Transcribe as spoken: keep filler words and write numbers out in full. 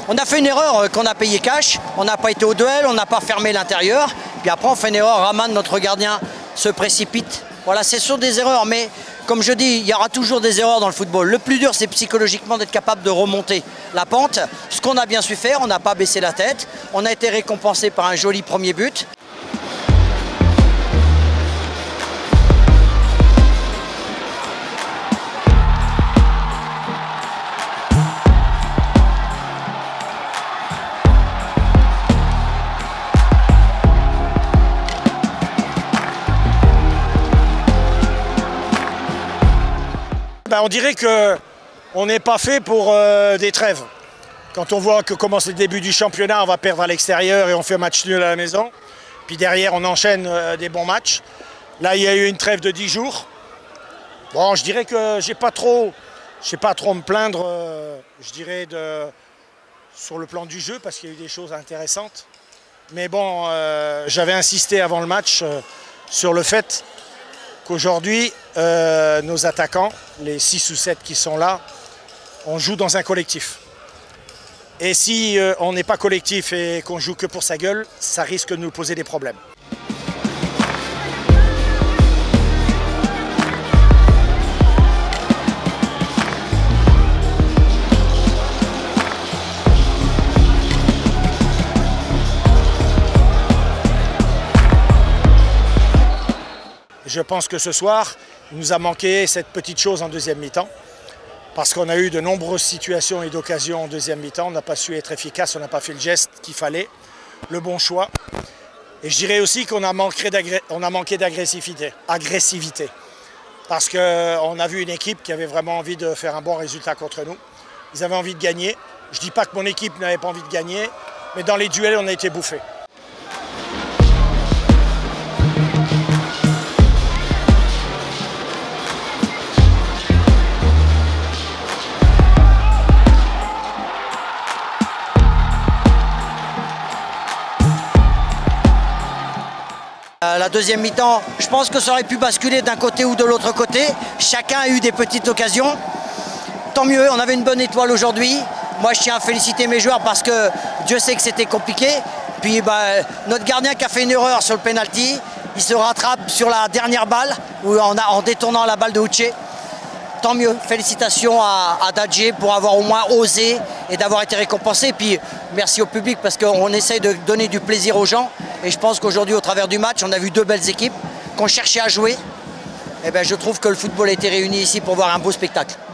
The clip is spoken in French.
On a fait une erreur qu'on a payé cash, on n'a pas été au duel, on n'a pas fermé l'intérieur. Puis après, on fait une erreur, Raman, notre gardien, se précipite. Voilà, ce sont des erreurs, mais comme je dis, il y aura toujours des erreurs dans le football. Le plus dur, c'est psychologiquement d'être capable de remonter la pente. Ce qu'on a bien su faire, on n'a pas baissé la tête. On a été récompensé par un joli premier but. Ben, on dirait qu'on n'est pas fait pour euh, des trêves. Quand on voit que commence le début du championnat, on va perdre à l'extérieur et on fait un match nul à la maison. Puis derrière, on enchaîne euh, des bons matchs. Là, il y a eu une trêve de dix jours. Bon, je dirais que j'ai pas trop, j'ai pas trop me plaindre, euh, je dirais, de, sur le plan du jeu, parce qu'il y a eu des choses intéressantes. Mais bon, euh, j'avais insisté avant le match euh, sur le fait qu'aujourd'hui, euh, nos attaquants, les six ou sept qui sont là, on joue dans un collectif. Et si euh, on n'est pas collectif et qu'on joue que pour sa gueule, ça risque de nous poser des problèmes. Je pense que ce soir, il nous a manqué cette petite chose en deuxième mi-temps, parce qu'on a eu de nombreuses situations et d'occasions en deuxième mi-temps. On n'a pas su être efficace, on n'a pas fait le geste qu'il fallait, le bon choix. Et je dirais aussi qu'on a manqué d'agressivité, agressivité, parce qu'on a vu une équipe qui avait vraiment envie de faire un bon résultat contre nous. Ils avaient envie de gagner. Je ne dis pas que mon équipe n'avait pas envie de gagner, mais dans les duels, on a été bouffés. La deuxième mi-temps, je pense que ça aurait pu basculer d'un côté ou de l'autre côté. Chacun a eu des petites occasions. Tant mieux, on avait une bonne étoile aujourd'hui. Moi, je tiens à féliciter mes joueurs parce que Dieu sait que c'était compliqué. Puis bah, notre gardien qui a fait une erreur sur le penalty, il se rattrape sur la dernière balle où on a, en détournant la balle de Uche. Tant mieux, félicitations à, à Dadje pour avoir au moins osé et d'avoir été récompensé. Puis merci au public parce qu'on essaye de donner du plaisir aux gens. Et je pense qu'aujourd'hui, au travers du match, on a vu deux belles équipes qu'on cherchait à jouer. Et ben, je trouve que le football a été réuni ici pour voir un beau spectacle.